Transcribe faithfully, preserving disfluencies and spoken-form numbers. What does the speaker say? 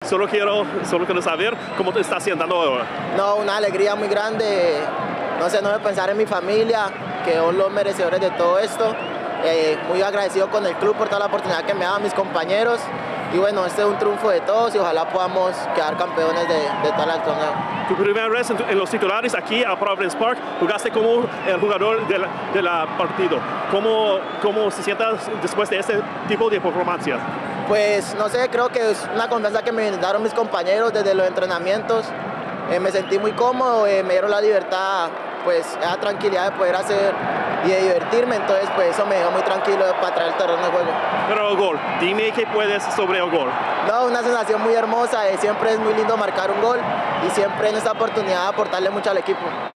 Solo quiero, solo quiero saber cómo te estás sintiendo ahora. No, una alegría muy grande. No sé, no de pensar en mi familia, que son los merecedores de todo esto. Eh, muy agradecido con el club por toda la oportunidad que me dan mis compañeros. Y bueno, este es un triunfo de todos y ojalá podamos quedar campeones de, de todo el torneo. Tu primera vez en, tu, en los titulares aquí a Providence Park, jugaste como el jugador del de la partido. ¿Cómo, ¿Cómo se siente después de este tipo de performance? Pues no sé, creo que es una confianza que me daron mis compañeros desde los entrenamientos. Eh, me sentí muy cómodo, eh, me dieron la libertad, pues la tranquilidad de poder hacer y de divertirme, entonces pues eso me dejó muy tranquilo para traer el terreno de juego. Pero el gol, dime qué puedes sobre el gol. No, una sensación muy hermosa, eh, siempre es muy lindo marcar un gol y siempre en esta oportunidad aportarle mucho al equipo.